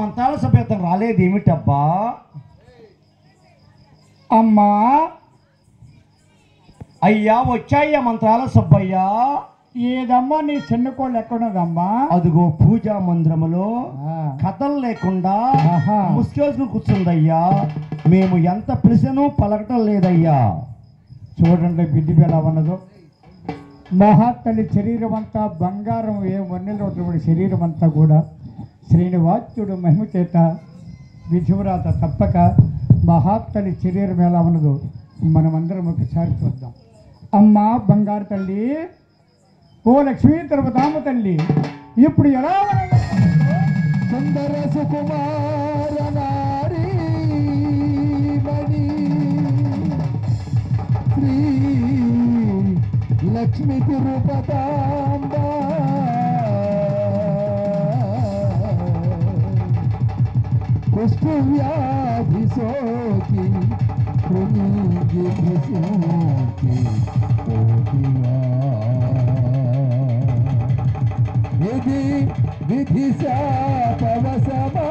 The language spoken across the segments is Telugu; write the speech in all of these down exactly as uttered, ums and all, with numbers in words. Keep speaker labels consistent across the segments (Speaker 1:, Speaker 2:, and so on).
Speaker 1: మంత్రాల సభ్యత రాలేదేమిటబ్బా?
Speaker 2: అమ్మా
Speaker 1: అయ్యా వచ్చాయ్యా మంత్రాల సబ్బయ్యా.
Speaker 2: ఏదమ్మా నీ చిన్న కోళ్ళు ఎక్కడున్నదమ్మా?
Speaker 1: అదిగో పూజా మందిరములో
Speaker 2: ఆ.
Speaker 1: కథలు లేకుండా
Speaker 2: ఆహా.
Speaker 1: ముసుకేసుకుని కూర్చుందయ్యా. మేము ఎంత పిలిచను పలకటం లేదయ్యా.
Speaker 2: చూడండి బిడ్డి ఎలా ఉన్నదో. మహాతల్లి శరీరం అంతా బంగారం ఏ వన్నెలో ఉన్నటువంటి శరీరం అంతా కూడా శ్రీనివాసుడు మహిమ చేత విధివ్రాత తప్పక మహాతల్లి శరీరం ఎలా ఉన్నదో మనమందరం ఒకసారి చూద్దాం. అమ్మా బంగారు తల్లి, ఓ లక్ష్మీ తిరుపతామ తల్లి, ఇప్పుడు ఎలా ఉన్నది? సుందర సుకుమార నారీ మణి శ్రీ లక్ష్మీ తిరుపతాంబ కుష్ఠవ్యాధి సోకి కృంగి కృషోకి కోటివా విధి విధి శాపవశమా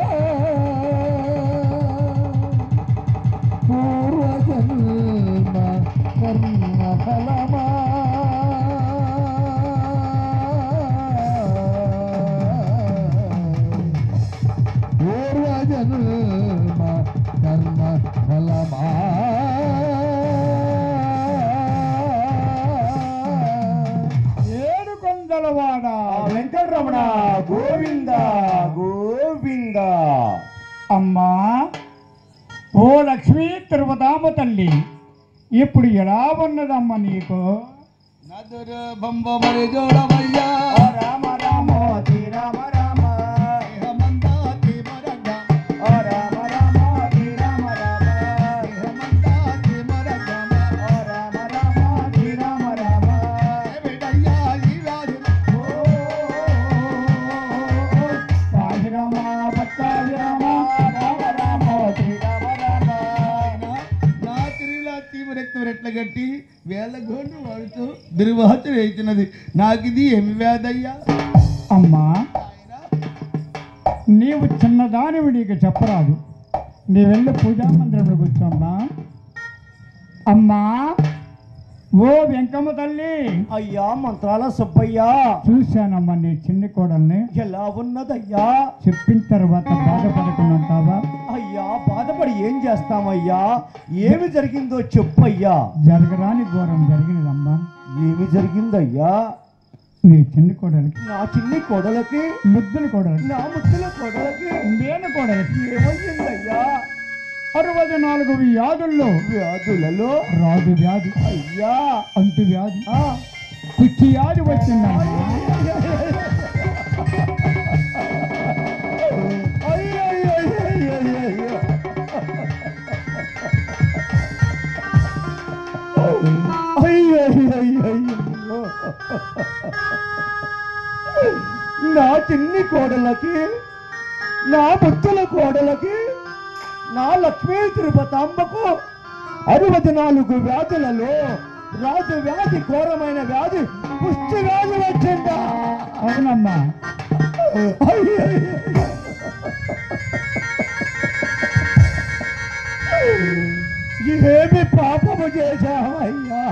Speaker 2: పూర్వజన్మ కర్మ ఫలమా పూర్వజన్మ కర్మ ఫలమా ఏడు కొండలవాడ
Speaker 1: వెంకటరమణ గోవింద గోవింద.
Speaker 2: అమ్మా ఓ లక్ష్మీ తిరుపతామ తల్లి, ఇప్పుడు ఎలా ఉన్నదమ్మా నీకు?
Speaker 3: నదురు బంబ మరి జోడమయ్యా
Speaker 1: రామ రామోతి రామ రామ
Speaker 3: హేమంతాతి మరగ
Speaker 1: ఓ రామ రామోతి రామ రామ
Speaker 3: హేమంతాతి మరగ
Speaker 1: ఓ రామ రామోతి రామ రామ.
Speaker 3: ఏమిటయ్యా ఈ వ్యాధి
Speaker 2: పాది రామ పట్టాది రామ రామ రామోతి రామ రామ.
Speaker 3: నా తిరుగులా తీవ్ర రక్తం రెట్ల గట్టి వేల గోండు వాడుతూ దుర్వాహత వేస్తున్నది. నాకు ఇది ఏమి వ్యాధయ్యా?
Speaker 2: అమ్మా నీవు చిన్నదానివి, నీకు చెప్పరాదు. నీ వెళ్ళి పూజా మందిరంలో కూర్చోమ్మా. అమ్మా ఓ వెంకమ్మ తల్లి,
Speaker 1: అయ్యా మంత్రాల సుబ్బయ్యా,
Speaker 2: చూశానమ్మా నీ చిన్ని కోడల్ని.
Speaker 1: ఎలా ఉన్నదయ్యా?
Speaker 2: చెప్పిన తర్వాత బాధపడకుండా
Speaker 1: అయ్యా బాధపడి ఏం చేస్తామయ్యా? ఏమి జరిగిందో చెప్పయ్యా.
Speaker 2: జరగరాని ఘోరం జరిగినదమ్మా.
Speaker 1: ఏమి జరిగిందయ్యా?
Speaker 2: నీ చిన్ని కోడలికి,
Speaker 1: నా చిన్ని కోడలకి,
Speaker 2: ముద్దుల కోడలికి,
Speaker 1: నా ముద్దుల కోడలకి
Speaker 2: నేను కోడలికి
Speaker 1: ఏమయ్యిందయ్యా?
Speaker 2: అరవై నాలుగు వ్యాధుల్లో
Speaker 1: వ్యాధులలో
Speaker 2: రాజు వ్యాధి,
Speaker 1: అయ్యా
Speaker 2: అంటు వ్యాధి,
Speaker 1: ఆ,
Speaker 2: కుచ్చి వ్యాధి వచ్చిందమ్మా.
Speaker 1: అయ్యో, అయ్యో, అయ్యో, అయ్యో, అయ్యో. అయ్యో, అయ్యో, అయ్యో, అయ్యో. నా చిన్ని కోడలకి, నా ముత్తుల కోడలకి, నా లక్ష్మీ తిరుపతాంబకు అరవై నాలుగు వ్యాధులలో రాజు వ్యాధి, ఘోరమైన వ్యాధి, పుష్టి వ్యాధి వచ్చిందా?
Speaker 2: అవునమ్మా.
Speaker 1: అయ్యో, అయ్యో, అయ్యో. ఏమి పాపము చేశావయ్యా?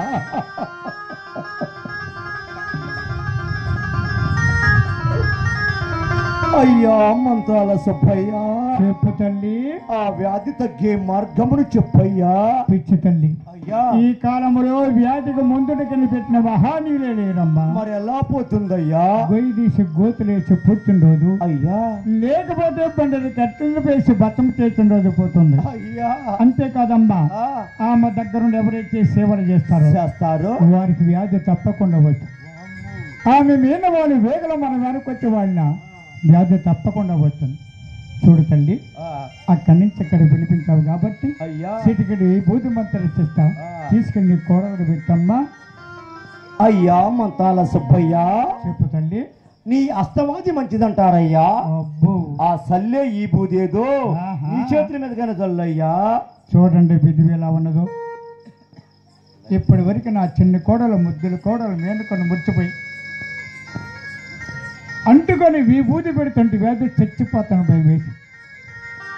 Speaker 1: అయ్యా మంత్రాల సుబ్బయ్యా,
Speaker 2: చెప్పు తల్లి.
Speaker 1: ఆ వ్యాధి తగ్గే మార్గమును చెప్పయ్యా.
Speaker 2: పిచ్చి తల్లి,
Speaker 1: అయ్యా
Speaker 2: ఈ కాలంలో వ్యాధికి ముందుడికి పెట్టిన మహానీయులే లేరమ్మా.
Speaker 1: మరి ఎలా పోతుందయ్యా?
Speaker 2: గొయ్యి తీసి గోతులేసి పుట్టినరోజు,
Speaker 1: అయ్యా
Speaker 2: లేకపోతే పండుగ కట్టెలు వేసి బతం చేసిన రోజు పోతుంది.
Speaker 1: అయ్యా
Speaker 2: అంతేకాదమ్మా,
Speaker 1: ఆ,
Speaker 2: ఆమె దగ్గరుండి ఎవరైతే సేవలు చేస్తారో
Speaker 1: చేస్తారు.
Speaker 2: వారికి వ్యాధి తప్పకుండా వచ్చు. ఆమె మీద వాళ్ళు వేగల మనం వెనకొచ్చే వాళ్ళ వ్యాధి తప్పకుండా వస్తుంది. చూడు తల్లి,
Speaker 1: ఆ,
Speaker 2: అక్కడి నుంచి ఇక్కడ పిలిపించావు కాబట్టి
Speaker 1: అయ్యా
Speaker 2: సిటికడి బూది మంత్రం ఇచ్చేస్తా, తీసుకుని నీ కోడలు పెట్టమ్మా.
Speaker 1: అయ్యా మంత్రాల సుబ్బయ్యా,
Speaker 2: చెప్పు తల్లి.
Speaker 1: నీ అస్తవాది మంచిదంటారయ్యా.
Speaker 2: అబ్బో,
Speaker 1: ఆ సల్లే ఈ బూదేదో
Speaker 2: ఆహా.
Speaker 1: ఈ చేతుల మీదగానే చల్లయ్యా.
Speaker 2: చూడండి బిడ్డ ఎలా ఉన్నదో. ఇప్పటి వరకు నా చిన్న కోడలు ముద్దుల కోడలు మేనుకొని ముచ్చిపోయి అంటుకొని విభూతి పెడుతుంటే వ్యాధి చచ్చిపోతాను భయం వేసి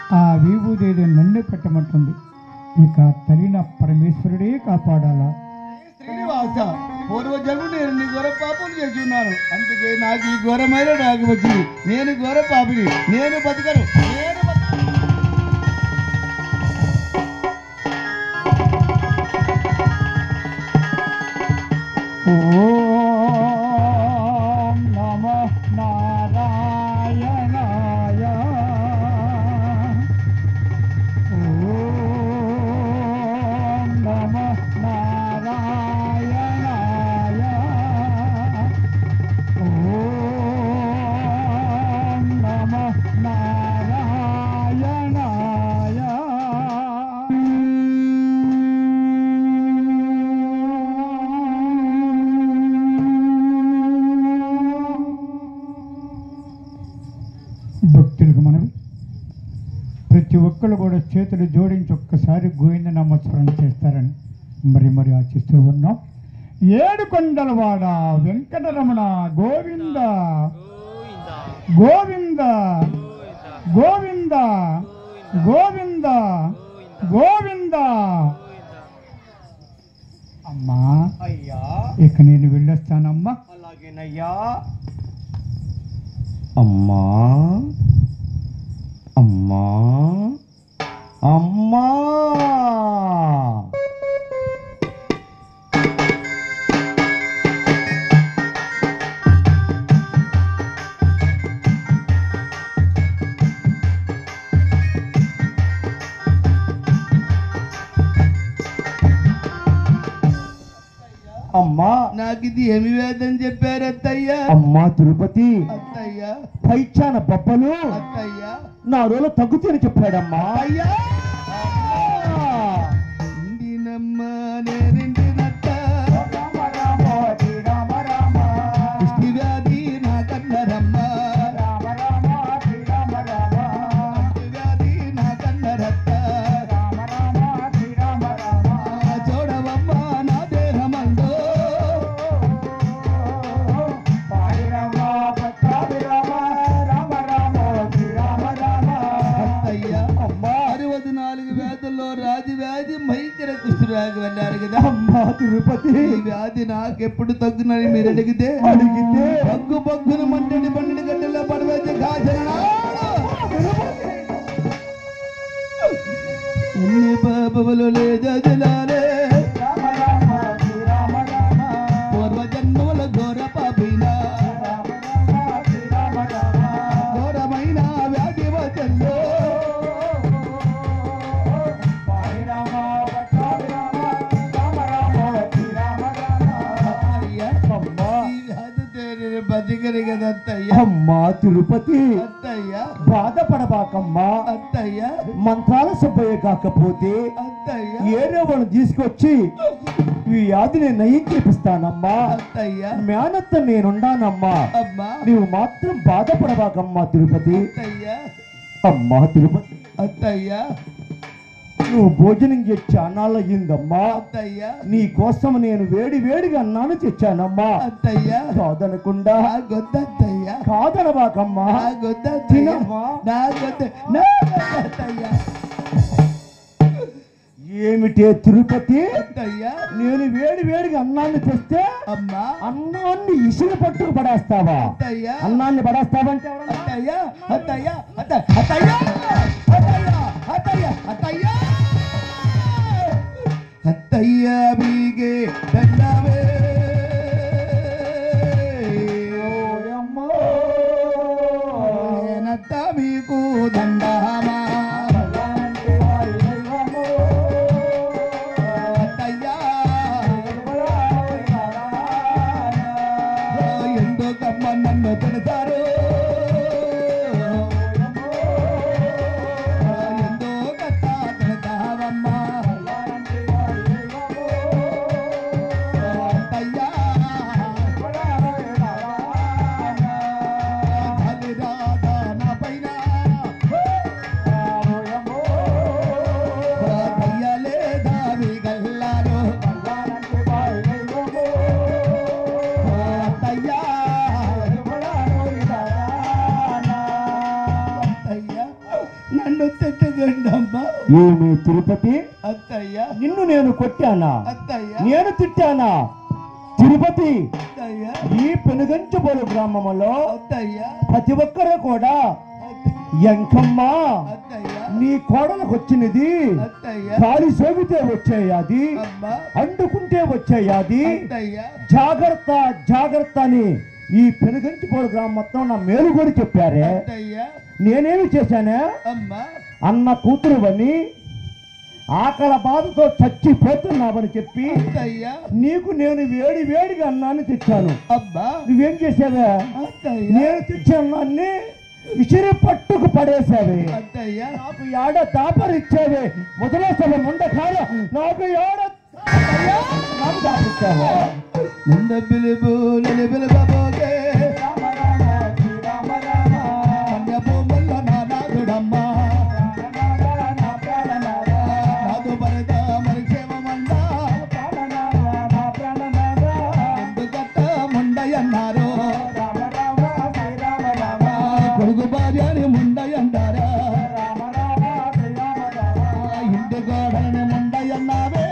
Speaker 2: ఆ విభూదేవి నన్ను పెట్టమంటుంది. ఇక తల్లిన పరమేశ్వరుడే కాపాడాలా?
Speaker 3: శ్రీనివాస, పూర్వజన్మ నేను నీ ఘోర పాపం చేసి ఉన్నాను, అందుకే నాకు ఈ ఘోరమైన నాకు వచ్చింది. నేను ఘోర పాపిని, నేను బతకను, నేను బతకను.
Speaker 2: ఓం నమో నారాయణాయ. ఓం నమో నారాయణాయ. ఓం నమో నారాయణాయ. భక్తులకు మనవి, ప్రతి ఒక్కరు కూడా చేతులు జోడించి ఒక్కసారి గోవింద నామస్మరణ చేస్తారని మరి మరి ఆశిస్తూ ఉన్నాం. ఏడు కొండలవాడ వెంకటరమణ గోవింద గోవింద గోవింద గోవింద గోవింద. అమ్మా,
Speaker 1: అయ్యా
Speaker 2: ఇక నేను వెళ్ళొస్తానమ్మా.
Speaker 1: అలాగేనయ్యా. అమ్మా అమ్మా అమ్మా. అమ్మా,
Speaker 3: నాకు ఇది ఏమి వేదని చెప్పారు అత్తయ్య?
Speaker 1: అమ్మా తిరుపతి,
Speaker 3: అత్తయ్య
Speaker 1: పైచాన బొబ్బలు
Speaker 3: అత్తయ్య
Speaker 1: నా రోజులు తగ్గుతాయని చెప్పాడమ్మా.
Speaker 3: అయ్యా, ఇండినమ్మ నేనిండినట్ట, ఇష్టి వ్యాధి నా కన్నరమ్మ, ఇష్టి వ్యాధి నా కన్నరత్త, చూడవమ్మ నా దేహమందో, అత్తయ్య అరవది నాలుగు వ్యాధుల్లో రాజు వ్యాధి భయంకర కుష్ఠరోగి వెళ్ళారు కదా.
Speaker 1: అమ్మా తిరుపతి,
Speaker 3: ఈ వ్యాధి నాకెప్పుడు తగ్గునని మీరు అడిగితే
Speaker 1: అడిగితే
Speaker 3: పగ్గు పగ్గును మంటని పండిన గడ్డల్లో పడవేసి కాచనా ఎన్ని పాపములు లేజలాలే, పూర్వజన్మల ఘోర పాపినా, ఘోరమైన వ్యాధి వచ్చల్లో, బతికరి కదా అత్తయ్య.
Speaker 1: అమ్మా తిరుపతి,
Speaker 3: అత్తయ్య
Speaker 1: బాధపడబాకమ్మా.
Speaker 3: అత్తయ్య
Speaker 1: మంత్రాల సభ్యే కాకపోతే
Speaker 3: అత్తయ్య
Speaker 1: ఏరేవాళ్ళు తీసుకొచ్చి ఈ వ్యాధిని నయం చేపిస్తానమ్మా.
Speaker 3: అత్తయ్య
Speaker 1: మేనత్త నేనుండానమ్మా.
Speaker 3: అమ్మా
Speaker 1: నీవు మాత్రం బాధపడబాకమ్మా తిరుపతి.
Speaker 3: అత్తయ్య
Speaker 1: అమ్మా తిరుపతి,
Speaker 3: అత్తయ్య
Speaker 1: నువ్వు భోజనం చేసి చానాళ్ళు అయ్యిందమ్మా.
Speaker 3: అత్తయ్య
Speaker 1: నీ కోసం నేను వేడి వేడిగా అన్నాను తెచ్చానమ్మా.
Speaker 3: అత్తయ్య
Speaker 1: కాదనకుండా
Speaker 3: నా గొద్దత్తయ్య,
Speaker 1: కాదనబాకమ్మా.
Speaker 3: నా గొద్దత్తయ్య,
Speaker 1: తినమ్మా.
Speaker 3: నా గొద్ద నా గొద్దత్తయ్య.
Speaker 1: ఏమిటే తిరుపతి,
Speaker 3: అత్తయ్య
Speaker 1: నేను వేడి వేడిగా అన్నాన్ని తెస్తే
Speaker 3: అమ్మా
Speaker 1: అన్నాన్ని ఇసులు పట్టుకు పడేస్తావా?
Speaker 3: అత్తయ్య
Speaker 1: అన్నాన్ని పడేస్తావంటే ఎవరన్నా?
Speaker 3: అత్తయ్య అత్తయ్య అత్త- అత్తయ్య అత్తయ్య అత్తయ్య అత్తయ్య అత్తయ్య బీగే దండవే
Speaker 1: ఓయమ్మో,
Speaker 3: నేనత్త మీకు దండమా
Speaker 1: అలాంటి వారి దైవమో,
Speaker 3: అత్తయ్య ఎందుకమ్మ నన్ను తిడతారు, ఎందుకత్త తిడతావమ్మా అత్తయ్య బలిరాదా నా పైన
Speaker 1: ఏమి తిరుపతి,
Speaker 3: అత్తయ్యా
Speaker 1: నిన్ను నేను కొట్టానా,
Speaker 3: అత్తయ్యా
Speaker 1: నేను తిట్టానా? తిరుపతి,
Speaker 3: అత్తయ్యా
Speaker 1: ఈ పెనుగంచబోలు గ్రామంలో
Speaker 3: అత్తయ్యా
Speaker 1: ప్రతి ఒక్కరూ కూడా ఎంకమ్మ
Speaker 3: అత్తయ్యా
Speaker 1: నీ కోడలకు వచ్చినది,
Speaker 3: అత్తయ్యా
Speaker 1: కాలి సోగితే వచ్చేయాది,
Speaker 3: అమ్మా
Speaker 1: అంటుకుంటే వచ్చేయాది,
Speaker 3: అత్తయ్యా
Speaker 1: జాగ్రత్త జాగ్రత్త అని ఈ పెనుగంచిపోడు గ్రామం మొత్తం నా మేలు కూడా చెప్పారే.
Speaker 3: అత్తయ్యా
Speaker 1: నేనేమి చేశానే?
Speaker 3: అమ్మా
Speaker 1: అన్న కూతురు అని ఆకల బాధతో చచ్చిపోతున్నావని చెప్పి
Speaker 3: అత్తయ్యా
Speaker 1: నీకు నేను వేడి వేడిగా అన్నాన్ని తెచ్చాను.
Speaker 3: అబ్బా
Speaker 1: నువ్వేం చేసావే?
Speaker 3: అత్తయ్యా
Speaker 1: నేను తెచ్చే అన్నాన్ని విసిరి పట్టుకు పడేసావే.
Speaker 3: అత్తయ్యా
Speaker 1: నాకు ఏడ దాపరిచ్చావే, మొదలసలు ముండకాల నాకు ఏడ నాకు దాపిచ్చావే.
Speaker 3: నింద పిలుపు నిలు పిలుపబోగే కన్యభూముల్లో నా నాథుడమ్మ నాదు భరత మరి క్షేమమన్నా ఎందుకట్ట ముండయన్నారు కొడుకు భార్యని ముండయంటారా ఇంటి గోడని ముండయన్నావే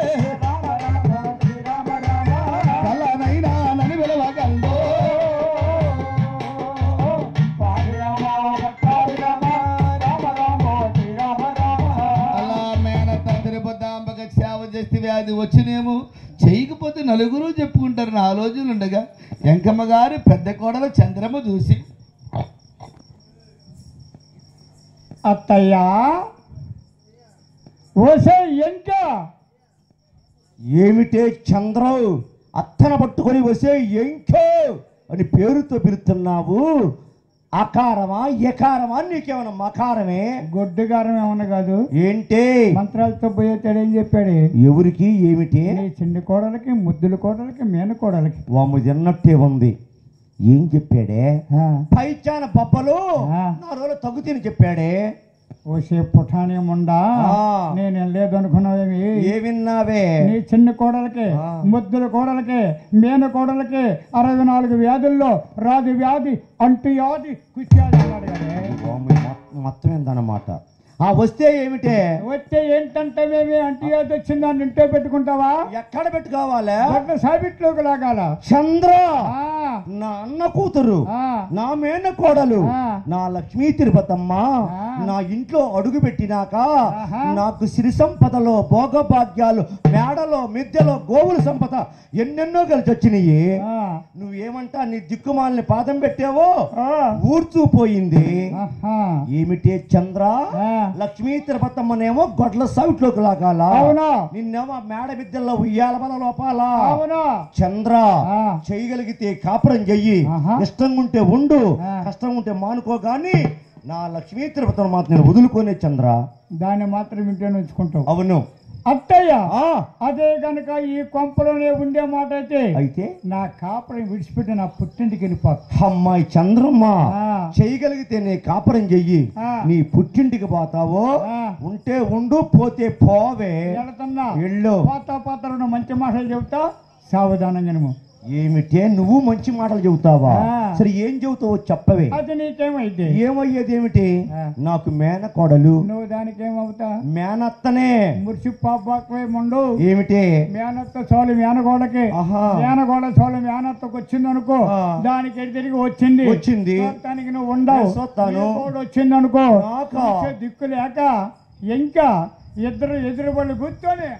Speaker 3: కలనైనా నని విలువగలదో అలా మేనత్త తిరుపతాంబక సేవ చేస్తే వ్యాధి వచ్చినేమో, చేయకపోతే నలుగురు చెప్పుకుంటారు. నా ఆలోచనలు ఉండగా వెంకమ్మ గారి పెద్ద కోడలు చంద్రమ్మ చూసి
Speaker 2: అత్తయ్యా ఓసే ఇంకా
Speaker 1: ఏమిటే చంద్రవు అత్తన పట్టుకొని వసే ఎంకో అని పేరుతో పిలుస్తున్నావు? అకారమా ఎకారమా? నీకేమన్నా మకారమే?
Speaker 2: గొడ్డుగారం ఏమన్నా కాదు.
Speaker 1: ఏంటే
Speaker 2: మంత్రాలతో పోయేతాడు. ఏం చెప్పాడు?
Speaker 1: ఎవరికి ఏమిటి?
Speaker 2: నీ చిన్న కోడలకి, ముద్దుల కోడలకి, మేన కోడలకి.
Speaker 1: వాము తిన్నట్టే ఉంది. ఏం చెప్పాడే?
Speaker 2: ఆ,
Speaker 1: పైచాన బొబ్బలు
Speaker 2: ఆ.
Speaker 1: నా రోజులు తగ్గుతీని చెప్పాడే.
Speaker 2: ఓసే పుఠాని ముండా,
Speaker 1: ఆ.
Speaker 2: నేను లేదు అనుకున్నావేమి?
Speaker 1: ఏ విన్నావే?
Speaker 2: నీ చిన్న కోడలకి,
Speaker 1: ఆ.
Speaker 2: ముద్దుల కోడలకి, మేన కోడలకి అరవై నాలుగు వ్యాధుల్లో రాదు వ్యాధి, అంటు వ్యాధి, కుచ్చాది అన్నాడు కదే.
Speaker 1: వాము మొ- మొత్తం ఏందన్నమాట. ఆ వస్తే ఏమిటే?
Speaker 2: వచ్చే ఏంటంటేమేమి అంటు వ్యాధి వచ్చిందని ఇంట్లో పెట్టుకుంటావా?
Speaker 1: ఎక్కడ పెట్టుకోవాలా?
Speaker 2: బట్ల సాబిట్లోకి లాగాల.
Speaker 1: చంద్ర
Speaker 2: ఆ,
Speaker 1: నా అన్న కూతురు,
Speaker 2: ఆ,
Speaker 1: నా మేన కోడలు,
Speaker 2: ఆ.
Speaker 1: నా లక్ష్మీ తిరుపతమ్మ
Speaker 2: ఆ.
Speaker 1: నా ఇంట్లో అడుగు పెట్టినాక
Speaker 2: ఆహా.
Speaker 1: నాకు సిరి సంపదలో భోగభాగ్యాలు, మేడలో మిద్దెలో గోవుల సంపద ఎన్నెన్నో కలిసి వచ్చినాయి.
Speaker 2: ఆ,
Speaker 1: నువ్వేమంటా నీ దిక్కుమాలని పాదం పెట్టావో
Speaker 2: ఆ.
Speaker 1: ఊర్చూ పోయింది.
Speaker 2: ఆహా.
Speaker 1: ఏమిటే చంద్ర?
Speaker 2: ఆ.
Speaker 1: లక్ష్మీ తిరుపతమ్మనేమో గొడ్ల సౌట్లోకి లాగాల,
Speaker 2: అవునా?
Speaker 1: నిన్నేమో మేడ మిద్దెల్లో ఉయ్యాల బల లోపాల.
Speaker 2: అవునా?
Speaker 1: చంద్ర
Speaker 2: ఆ.
Speaker 1: చేయగలిగితే కాపురం చెయ్యి,
Speaker 2: ఆహా.
Speaker 1: ఇష్టంగా ఉంటే ఉండు,
Speaker 2: ఆ.
Speaker 1: కష్టం ఉంటే మానుకో. గాని నా లక్ష్మీ తిరుపతిని మాత్రం నేను వదులుకోనే చంద్ర.
Speaker 2: దాన్ని మాత్రం ఇంట్లో ఉంచుకుంటావు.
Speaker 1: అవును.
Speaker 2: అత్తయ్య,
Speaker 1: ఆ
Speaker 2: అదే గనక ఈ కొంపలోనే ఉండే మాట అయితే
Speaker 1: అయితే
Speaker 2: నా కాపురం విడిచిపెట్టి నా పుట్టింటికి వెళ్ళిపోతా.
Speaker 1: అమ్మాయి చంద్రమ్మ,
Speaker 2: ఆ.
Speaker 1: చేయగలిగితే నీ కాపురం చెయ్యి,
Speaker 2: ఆ.
Speaker 1: నీ పుట్టింటికి పోతావో
Speaker 2: ఆ.
Speaker 1: ఉంటే ఉండు, పోతే పోవే.
Speaker 2: వెళుతున్నా.
Speaker 1: వెళ్ళు.
Speaker 2: పోతా పోతా రెండు మంచి మాటలు చెబుతా, సావధానంగా నువ్వు.
Speaker 1: ఏమిటే నువ్వు మంచి మాటలు చెబుతావా?
Speaker 2: ఆ.
Speaker 1: సరే ఏం చెబుతావో చెప్పవే.
Speaker 2: అది నీకేమైతే?
Speaker 1: ఏమయ్యేది ఏమిటి?
Speaker 2: ఆ.
Speaker 1: నాకు మేనకోడలు,
Speaker 2: నువ్వు దానికి ఏమవుతా?
Speaker 1: మేనత్తనే.
Speaker 2: మురిసి పాపే ముండు.
Speaker 1: ఏమిటి?
Speaker 2: మేనత్త సోలు మేనగోడకి,
Speaker 1: ఆహా.
Speaker 2: మేనగోడ సోలు మేనత్తకు వచ్చింది అనుకో,
Speaker 1: ఆ.
Speaker 2: దానికి ఎటు తిరిగి వచ్చింది
Speaker 1: వచ్చింది.
Speaker 2: చూడటానికి నువ్వు ఉండవు.
Speaker 1: నేను చూస్తాను.
Speaker 2: వచ్చింది అనుకో,
Speaker 1: నాకా?
Speaker 2: చూసే దిక్కు లేక ఇంకా ఇద్దరు ఎదురు పళ్ళు కూర్చొని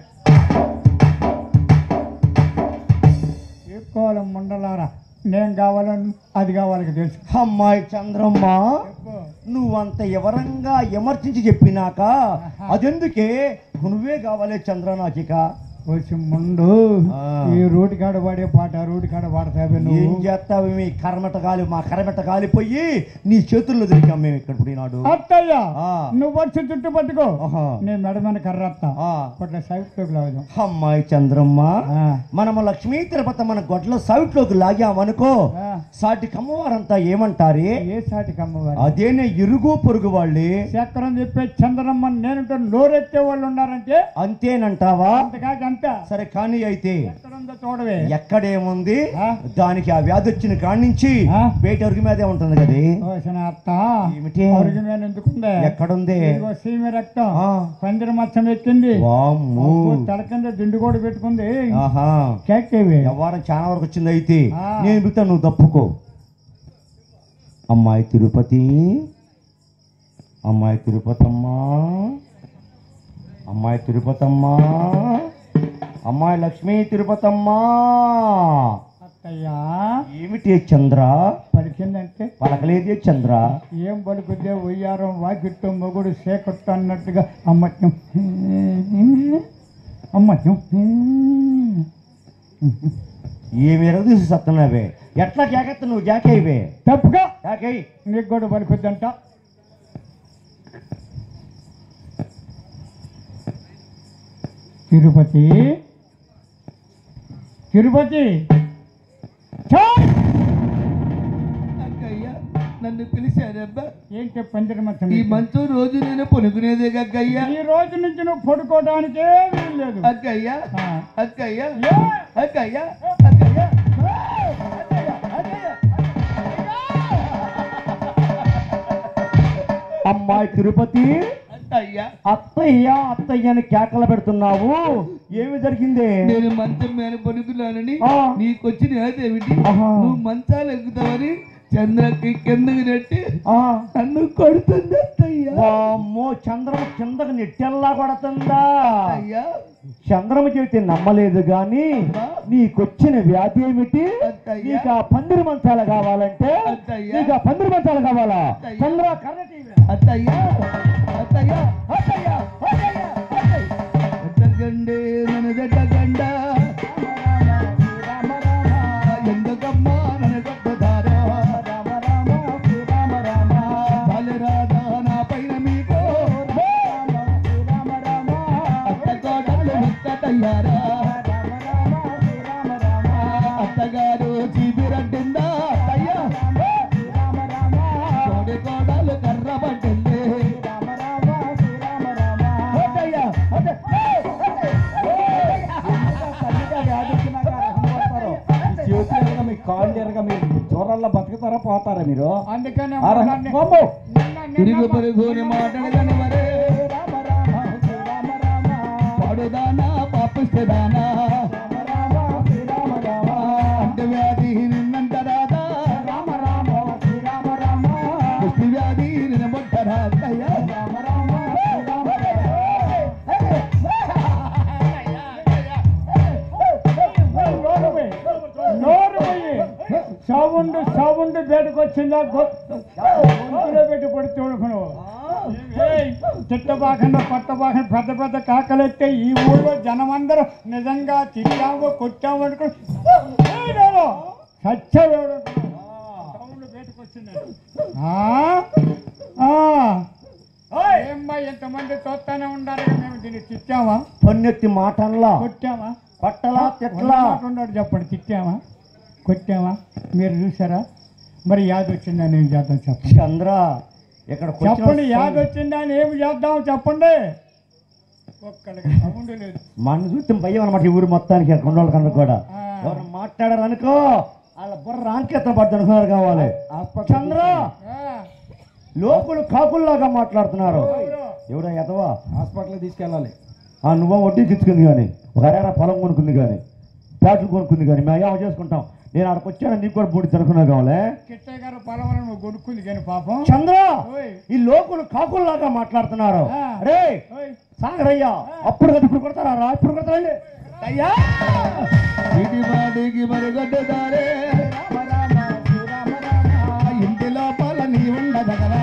Speaker 2: ఎక్కువ ముండలారా, నేను కావాలని అది కావాలని తెలుసు.
Speaker 1: అమ్మాయి చంద్రమ్మ,
Speaker 2: చెప్పు.
Speaker 1: నువ్వంత ఎవరంగా ఎమర్చించి చెప్పినాక అదెందుకే? నువ్వే కావాలే చంద్ర నాకిక.
Speaker 2: వచ్చి ముందు
Speaker 1: ఆ.
Speaker 2: ఈ రోడ్డు కాడ పాడే పాట ఆ రోడ్డు కాడ పాడతావే
Speaker 1: ఏం
Speaker 2: నువ్వు.
Speaker 1: చేస్తావు? మీ కరమెట గాలి, మా కరమెట గాలిపోయి నీ చేతుల్లో దొరికాం మేము ఇక్కడ పుట్టినాడు.
Speaker 2: అత్తయ్య,
Speaker 1: ఆ.
Speaker 2: నువ్వు వచ్చి చుట్టు పట్టుకో,
Speaker 1: ఆహా.
Speaker 2: నేను మెడమైన కర్రత్తా
Speaker 1: ఆ.
Speaker 2: కొట్ల సైట్లోకి లాగుదాం.
Speaker 1: అమ్మాయి చంద్రమ్మ,
Speaker 2: ఆ.
Speaker 1: మనము లక్ష్మీ తిరుపతి మన గొడ్ల సౌట్లోకి లాగామనుకో,
Speaker 2: ఆ.
Speaker 1: సాటి కమ్మవారంతా ఏమంటారే?
Speaker 2: ఏ సాటికి అమ్మవారు?
Speaker 1: అదేనే ఇరుగు పొరుగు వాళ్ళే.
Speaker 2: చక్రం చెప్పే చంద్రమ్మ నేను నోరెత్తే వాళ్ళు ఉన్నారంటే
Speaker 1: అంతేనంటావా?
Speaker 2: అంతకాక ఎంత అంతా
Speaker 1: సరే కానీ అయితే
Speaker 2: ఎక్కడుందో చూడవే.
Speaker 1: ఎక్కడేముంది
Speaker 2: ఆ?
Speaker 1: దానికి ఆ వ్యాధి వచ్చిన కాడి నుంచి
Speaker 2: ఆ?
Speaker 1: బయట అరుగు మీదే ఉంటుంది కదే.
Speaker 2: ఓసిన అత్త
Speaker 1: ఏమిటి?
Speaker 2: అరుగు మీద ఎందుకుందే?
Speaker 1: ఎక్కడుంది?
Speaker 2: ఇదిగో సీమ రక్తం
Speaker 1: ఆ.
Speaker 2: పందిరి మచ్చం ఎక్కింది.
Speaker 1: వామ్మో.
Speaker 2: అబ్బో, తల కింద దిండు కూడా పెట్టుకుంది.
Speaker 1: ఆహా
Speaker 2: కేకేవి
Speaker 1: వ్యవహారం చాలా వరకు వచ్చింది అయితే
Speaker 2: ఆ.
Speaker 1: నేను చెబుతా నువ్వు తప్పుకో. అమ్మాయి తిరుపతి, అమ్మాయి తిరుపతమ్మా, అమ్మాయి తిరుపతమ్మా, అమ్మాయి లక్ష్మీ తిరుపతమ్మా.
Speaker 2: అత్తయ్యా
Speaker 1: ఏమిటి చంద్ర?
Speaker 2: పలికిందంటే
Speaker 1: పలకలేదే చంద్ర.
Speaker 2: ఏం పలుకుద్దే ఉయ్యారం వాకిట్టు మొగుడు సేకొట్టు అన్నట్టుగా అమ్మత్యం అమ్మత్యం
Speaker 1: ఏమి ఎరగదీసి సత్తున్నావే? ఎట్లా జాకెత్త నువ్వు జాకేవే?
Speaker 2: తప్పుగా
Speaker 1: జాకై
Speaker 2: నీకు కూడా పలుకుద్దంట. తిరుపతి తిరుపతి ఛాయ్!
Speaker 3: అక్కయ్య నన్ను పిలిచారబ్బా.
Speaker 2: ఏంటి పందిరి మచ్చం
Speaker 3: ఈ మంచు రోజు నేను పనుకునేదే అక్కయ్య.
Speaker 2: ఈ రోజు నుంచి నువ్వు పడుకోవడానికే వీల్లేదు.
Speaker 3: అక్కయ్య
Speaker 2: ఆ.
Speaker 3: అక్కయ్య
Speaker 2: ఏ?
Speaker 3: అక్కయ్య అక్కయ్య
Speaker 1: అమ్మాయి తిరుపతి,
Speaker 3: అక్కయ్య
Speaker 1: అత్తయ్య అత్తయ్య అని కేకలు పెడుతున్నావు. ఏమి జరిగింది?
Speaker 3: నేను మంచం మీద పనుకున్నానని
Speaker 1: ఆ.
Speaker 3: నీకొచ్చిన ఏదేమిటి?
Speaker 1: ఆహా.
Speaker 3: నువ్వు మంచాలు ఎక్కుతావని చంద్రకి కిందకి నెట్టి
Speaker 1: ఆ,
Speaker 3: నన్ను కొడుతుంది అత్తయ్య.
Speaker 1: వామ్మో, చంద్రమ కిందకు నెట్టెల్లా కొడుతుందా?
Speaker 3: అయ్యా
Speaker 1: చంద్రమ చెబితే నమ్మలేదు గాని నీకొచ్చిన వ్యాధి ఏమిటి?
Speaker 3: అత్తయ్య.
Speaker 1: నీకు ఆ పందిరి మంచాలు కావాలంటే
Speaker 3: అత్తయ్య.
Speaker 1: నీకు ఆ పందిరి మంచాలు కావాలా?
Speaker 3: అత్తయ్య.
Speaker 1: చంద్ర కర్ర టీవీ.
Speaker 3: అత్తయ్య అత్తయ్య అత్తయ్య అత్తయ్య ఎత్తకండి నన్ను దెట్టకండ ఎందుకమ్మా నన్ను కొట్టుదారా బాలరాధా నా పైన మీకు అత్తకోటలు ముక్కటయ్యారా అత్తగారు చీపిరట్టిందా అత్తయ్య కోడి కోడలు కర్ర పట్టింది
Speaker 1: చూరాల్లో బతుకుతారా పోతారా మీరు?
Speaker 2: అందుకనే
Speaker 1: ఆరా,
Speaker 2: మొన్నాన్ని-
Speaker 1: బాబు.
Speaker 2: మొన్నాన్ని
Speaker 3: తిరుగు పరుగుని మాట్లాడదని మరే పాడుదానా పాపిస్తదానా అంటే వ్యాధి నిన్నంటరాదా కుష్టి వ్యాధి నిలబొట్టరా అత్తయ్య
Speaker 2: నోరు పోయి, నోరు పోయి. సౌండ్ సౌండ్ బయటకు వచ్చిందా గొంతులో పెట్టి పడి చూడుకును. తిట్టబాకండా కొట్టబాకండా పెద్ద పెద్ద కాకలెత్తే ఈ ఊళ్ళో జనం అందరూ నిజంగా తిట్టాము కొట్టాము అనుకుని సత్యవేడు సౌండ్ బయటకు వచ్చింది. ఏమ్మా ఎంతమంది చూస్తానే ఉండాలి, మేము దీన్ని తిట్టామా
Speaker 1: పొన్నెత్తి మాటల్లా
Speaker 2: కొట్టామా
Speaker 1: పట్టలా తిట్లా
Speaker 2: ఉన్నాడు చెప్పండి. తిట్టామా కొట్టామా మీరు చూసారా? మరి యాద్ వచ్చిందని ఏం చేద్దాం చెప్పండి.
Speaker 1: చంద్ర ఇక్కడ
Speaker 2: చెప్పండి యాద్ వచ్చిందని ఏమి చేద్దాం చెప్పండి. ఒక్కడికి సౌండ్ లేదు.
Speaker 1: మన చూస్తే భయం అనమాట ఈ ఊరు మొత్తానికి కొండోళ్ళ కన్నా కూడా.
Speaker 2: ఆ.
Speaker 1: ఎవరు మాట్లాడారు అనుకో వాళ్ళ బుర్ర రాంకేతం పడ్డ అనుకున్నారు కావాలి. చంద్ర
Speaker 2: ఆ,
Speaker 1: లోకులు కాకుల్లాగా మాట్లాడుతున్నారు.
Speaker 2: ఎవరు?
Speaker 1: ఎవడో ఎదవా హాస్పిటల్కి తీసుకెళ్ళాలి. ఆ నువ్వు వడ్డీకి ఇచ్చుకుంది కానీ ఒక అరేరా పొలం కొనుక్కుంది కానీ ప్యాట్లు కొనుక్కుంది కానీ మేము ఏమో చేసుకుంటాం. నేను అక్కడికి వచ్చాను, నీకు కూడా బూడి తినుకున్నా కావాలి.
Speaker 2: కిట్టయ్య గారు పొలం నువ్వు కొనుక్కుంది కానీ పాపం.
Speaker 1: చంద్ర
Speaker 2: ఓయ్.
Speaker 1: ఈ లోకులు కాకుల్లాగా మాట్లాడుతున్నారు.
Speaker 2: ఆ.
Speaker 1: రే
Speaker 2: ఓయ్.
Speaker 1: సాగరయ్యా, అప్పుడు కదా ఇప్పుడు కొడతారా రా ఇప్పుడు కొడతారండి అయ్యా.
Speaker 3: ఇటు వాడికి మరుగడ్డదారే ఇంటి లోపల నీ ఉండదగరా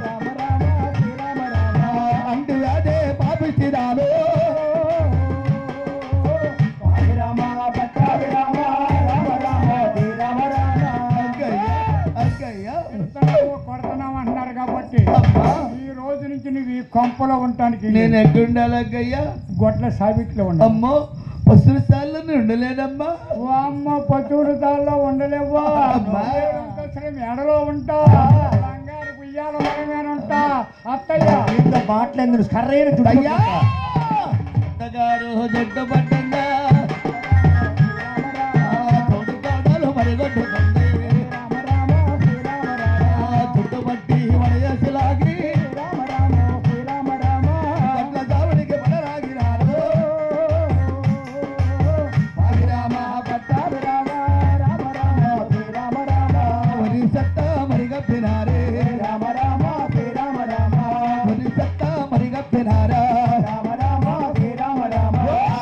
Speaker 3: అంటు అదే పాపిచ్చిరాలు
Speaker 2: కొడుతున్నావు అంటున్నారు కాబట్టి ఈ రోజు నుంచి నువ్వు ఈ కొంపలో ఉండటానికి
Speaker 3: నేను ఎక్కడుండాలి అక్కయ్యా?
Speaker 2: గొడ్ల సాబిట్లో ఉండాలి.
Speaker 3: అమ్మో పసురు సార్లు ఉండలేదమ్మా.
Speaker 2: ఓ అమ్మ పచ్చూరు తాళ్ళలో ఉండలేవా?
Speaker 3: అమ్మా.
Speaker 2: మెడలో ఉంటా, బంగారు పుయ్యాల మీద ఉంటా. అత్తయ్య
Speaker 1: ఇంత మాట్లాడింది కర్రైన
Speaker 3: అయ్యా అత్తగారు జడ్డ పడ్డా చెడగొట్టుకుంది
Speaker 2: రామ రామ శ్రీరామ రామ
Speaker 3: చుట్టుపట్టి వడయేసి లాగి
Speaker 2: రామ రామ శ్రీరామ రామ
Speaker 3: గట్ల దావడికి పడరాగినారు పాగిరామ
Speaker 2: పట్టారు రామ రామ రామ శ్రీరామ రామ
Speaker 3: వరి సత్త మరిగప్పినారే
Speaker 2: రామ రామ శ్రీరామ రామ
Speaker 3: వరి సత్త మరిగప్పినారా
Speaker 2: రామ రామ శ్రీరామ రామ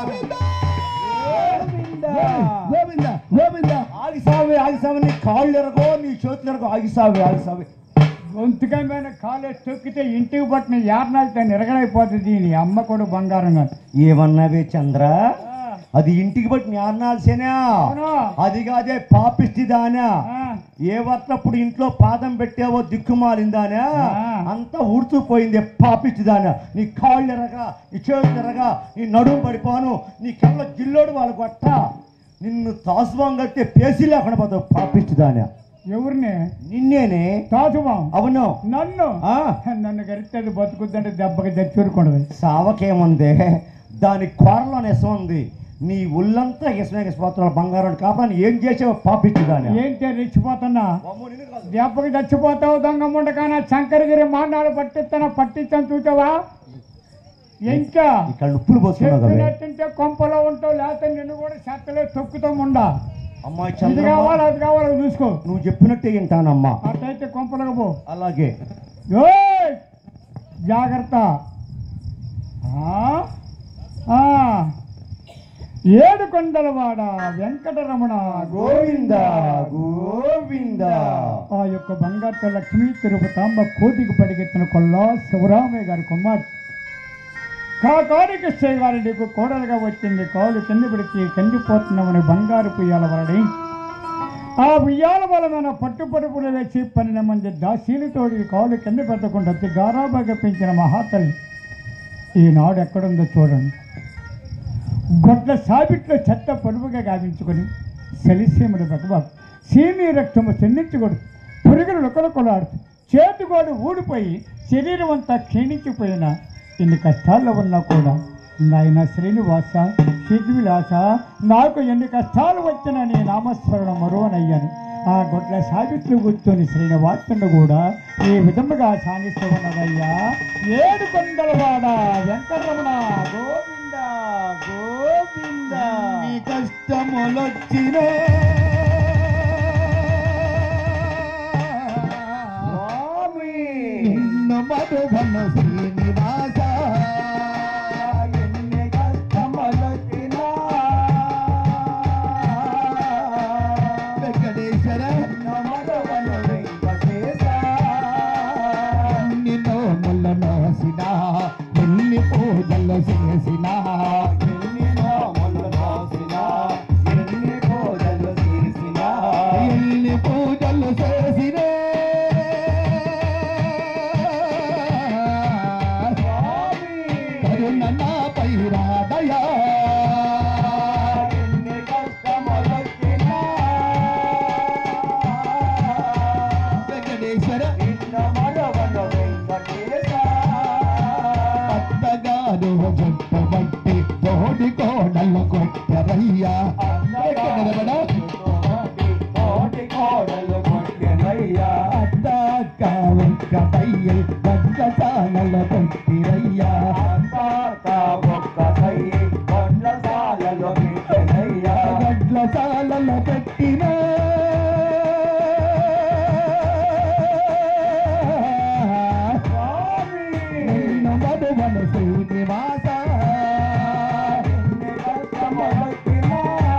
Speaker 3: గోవింద గోవింద
Speaker 1: ఆగిసావి ఆగిసావి నీ కాళ్ళు ఎరగో నీ చేతులు ఎరగో ఆగిసావి ఆగిసావి
Speaker 2: గొంతుగా మీద కాలేజ్ తొక్కితే ఇంటికి పట్టిన యార్నాలతో నిరగడైపోతుంది నీ అమ్మ కూడా బంగారంగా
Speaker 1: ఏమన్నావే చంద్ర అది ఇంటికి పట్టిన యాన్నాల్సేనా
Speaker 2: అవును.
Speaker 1: అది కాదే పాపిష్టిదానా
Speaker 2: ఆ,
Speaker 1: ఏ వర్తప్పుడు ఇంట్లో పాదం పెట్టావో దిక్కుమాలిందానా
Speaker 2: ఆ.
Speaker 1: అంతా ఊడ్చుపోయింది పాపిష్టిదానా నీ కాళ్ళు ఎరగా నీ చేతులు ఎరగా నీ నడుము పడిపోను నీ కళ్ళ గిల్లోడు వాళ్ళు కొట్ట నిన్ను తాసువం కడితే పేసి లేకుండా పోతావు పాపిష్టిదానా
Speaker 2: ఎవరిని
Speaker 1: నిన్నేనే
Speaker 2: తాజుమా
Speaker 1: అవును
Speaker 2: నన్ను
Speaker 1: ఆ
Speaker 2: నన్ను గరిస్తే అది బతుకుద్దంటే దెబ్బకి తెచ్చూరుకుండదు
Speaker 1: సావకేముందే దాని కూరలో నెసం ఉంది నీ ఒళ్ళంతా ఇసమే ఇసిపోతున్నావు బంగారం కాపాని ఏం చేసావు పాపిచ్చుదాని
Speaker 2: ఏంటి రెచ్చిపోతున్నా దెబ్బకి చచ్చిపోతావు దొంగ ముండకాన శంకరగిరి మాండాలు పట్టిస్తానా పట్టించాను చూసావా ఇంకా
Speaker 1: ఇక్కడ ఉప్పులు పోసుకున్నావు కదా
Speaker 2: చెప్పినట్టుంటే కొంపలో ఉంటావు లేకపోతే నిన్ను కూడా చెత్తలే తొక్కుతాం ఉండా
Speaker 1: అమ్మాయి
Speaker 2: ఇది
Speaker 1: చంద్రమ్మ
Speaker 2: కావాలి అది కావాలి చూసుకో
Speaker 1: నువ్వు చెప్పినట్టే వింటానమ్మా
Speaker 2: అట్లయితే కొంపలకు పో
Speaker 1: అలాగే
Speaker 2: ఓయ్! జాగ్రత్త ఆ? ఆ. ఏడు కొండలవాడ వెంకటరమణ
Speaker 1: గోవింద గోవింద
Speaker 2: ఆ యొక్క బంగారు లక్ష్మీ తిరుపతాంబ కోతికి పడిగెత్తిన కొల్లా శివరామయ్య గారి కుమార్ కాకానికి గారి నీకు కోడలుగా వచ్చింది కాలు కింద పెడితే కందిపోతున్నామని బంగారు పుయ్యాల వలడి ఆ ఉయ్యాల వలన పట్టు పరుపులు వేసి పన్నెండు మంది దాసీలతోడి కాలు కింద పెట్టకుండా గారాబాగా పెంచిన మహాతల్లి ఈనాడు ఎక్కడుందో చూడండి గొడ్ల సాబిట్లో చెత్త పొడుపుగా గావించుకొని సలిసీముడు బెకబాబు సీమీ రక్తము చెందించకూడదు పురుగులు లుకలుకొలాడుతూ చేతిగోడు ఊడిపోయి శరీరం అంతా క్షీణించిపోయిన ఇన్ని కష్టాల్లో ఉన్నా కూడా నాయన శ్రీనివాస సిద్ధివిలాస నాకు ఎన్ని కష్టాలు వచ్చినా నీ నామస్మరణ మరోనయ్యాను ఆ గొడ్ల సాబిట్లు కూర్చొని శ్రీనివాసుని కూడా ఈ విధముగా శానిస్తూ ఉన్నదయ్యా ఏడు కొండలవాడ వెంకటరమణ గోవింద గోవింద
Speaker 3: నీ కష్టములొచ్చినే
Speaker 1: స్వామి
Speaker 3: నిన్ను మధుగన శ్రీనివాస
Speaker 1: ఎన్ని కష్టములొచ్చినా
Speaker 3: వెంకటేశ్వర
Speaker 1: నమదవను వెంకటేశ
Speaker 3: ఎన్ని నోముల నోసిన ఎన్ని పూజలు చేసిన
Speaker 1: ఎన్ని నోములు నోసినా ఎన్ని పూజలు చేసినా
Speaker 3: ఎన్ని పూజలు చేసిన
Speaker 1: స్వామి
Speaker 3: కరుణ నాపై రాదయా
Speaker 1: ఎన్ని కష్టములొచ్చినా
Speaker 3: వెంకటేశ్వర
Speaker 1: నమదవను వెంకటేశ
Speaker 3: అత్తగారు జుట్టుబట్టి తోడి కోడలు కొట్టరయ్యా
Speaker 1: కోటి కోడలు కొట్టెనయ్యా
Speaker 3: అత్తాక వెంకటయ్య గంగసానల కొట్టిరయ్యా
Speaker 1: అంతాక ఒక్కసై కొండసాలలో పెట్టెనయ్యా
Speaker 3: గడ్ల సాలల పెట్టిన
Speaker 1: స్వామి
Speaker 3: నిన్ను మధువన శ్రీనివాస
Speaker 1: ఎన్ని కష్టములొచ్చినా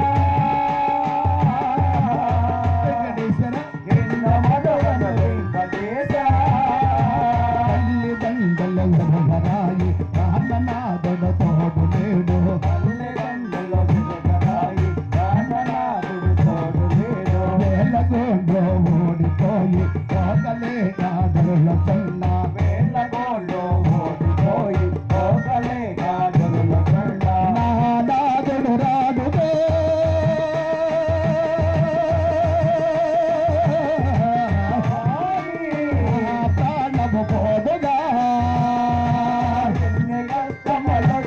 Speaker 3: వెంకటేశ్వర
Speaker 1: ఎన్న మదవను వెంకటేశ
Speaker 3: తల్లిదండ్రుల వరవరాయి రామనాథుడు తోడు లేడు
Speaker 1: తల్లిదండ్రుల వెనుకరాయి ప్రాణనాథుడు తోడు లేడు
Speaker 3: వేలగోండ్రో ఓడిపోయి పోగలే నాదరుల సన్న
Speaker 1: వేళ్ళగోళ్ళు ఓడిపోయి పోగలే గాజుల కళ్ళ
Speaker 3: నాదాదుడు రాదుడే ప్రాణము పోదుగా
Speaker 1: ఎన్ని కష్టములు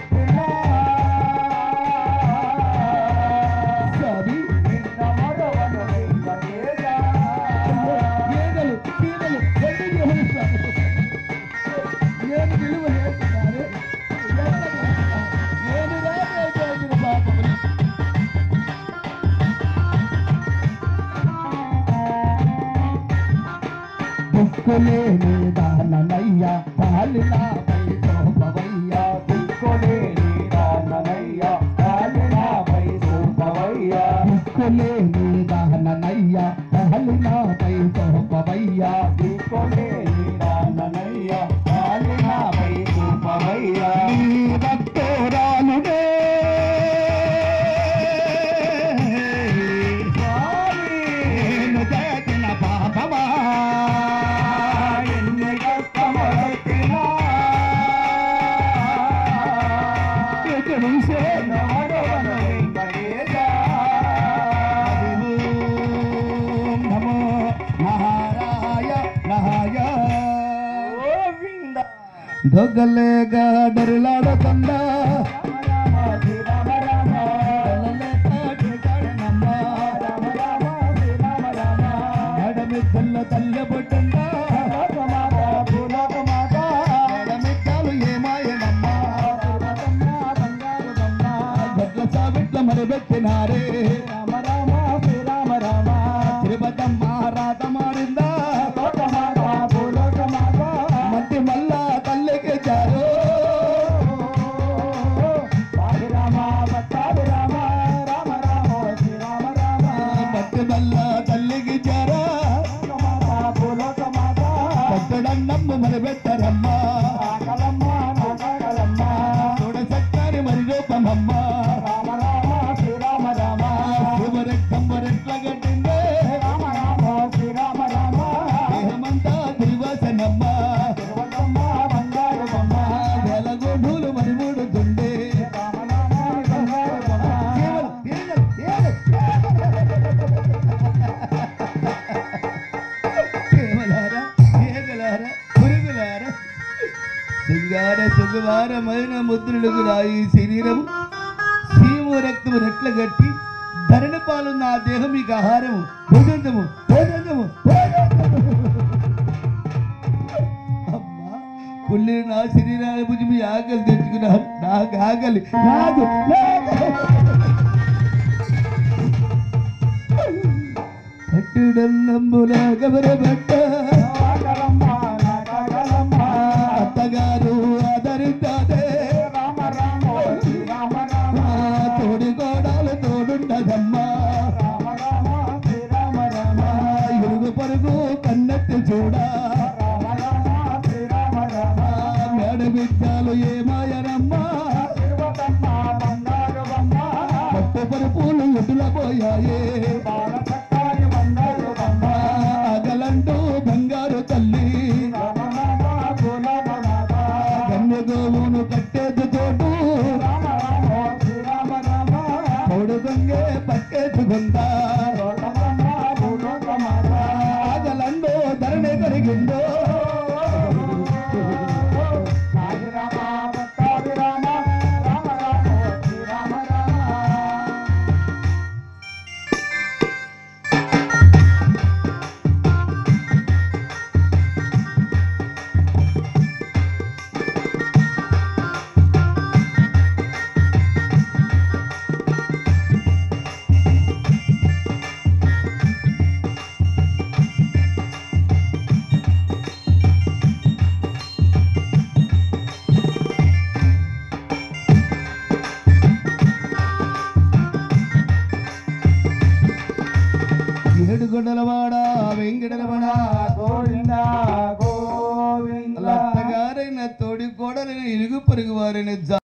Speaker 3: కాలినాపై చూపవయ్యా దిక్కులేని దాననయ్యా కాలినాపై చూపవయ్యా దిక్కులేని దాననయ్యా కాలినాపై చూపవయ్యా దిక్కులేని దాననయ్యా కాలినాపై చూపవయ్యా నీ భక్తురాలునే నేను చేసిన పాపమా ఎన్ని కష్టమొచ్చినా ఎదురుసే నాడవన వెంకటేశ ఓం నమో నారాయ నాయ గోవింద దొగ్గలే గాడరులాడతండ తల్లి పుట్టిందా మేడమిట్టాలు ఏమాయనమ్మా గట్ల సావిట్ల మరిబెట్టినారే రామ రామ శ్రీరామ రామ తిరుపతమ్మ రాత మారిందా మట్టి మల్లా తల్లికి చారు మట్టి మల్లా తల్లికి చారా పట్టడన్నమ్మ మరి పెట్టరమ్మా చూడ సక్కని మరి రూపమమ్మ శివరెక్కమ్మరెట్ల గట్టిందే దేహమంతా దిల్వాసనమ్మ వెలగోఢులు మరి మూడుతుండే సింగార సుగువారమైన ముద్రులకు రాయి శరీరము సీము రక్తము రెట్ల గట్టి ధరణి పాలు నా దేహం మీకు ఆహారము భోజనము భోజనము అమ్మా కుళ్ళి నా శరీరాన్ని భుజి మీ ఆకలి తెచ్చుకున్నారు నాకు ఆకలి నాకు పట్టుడల్లంబులా గబరబట్ట అత్తగారు ఆదరించదే తోడి గోడాలు తోడుండదమ్మా ఇరుగు పరుగు కన్నెత్తి చూడా మేడ బిడ్డలు ఏమాయనమ్మా పట్టు పరుపులు ఎటుల పోయాయే అగలంటూ బంగారు తల్లి గోవును కట్టేది తోటు పౌడు గొంగే పట్టేసుకుందా ఆగలందో ధరణి కలిగిందో ఏడుగొండలవాడ వెంకటరమణ గోవింద గోవింద అత్తగారైన తోడి కోడలైన ఇరుగు పొరుగు వారైన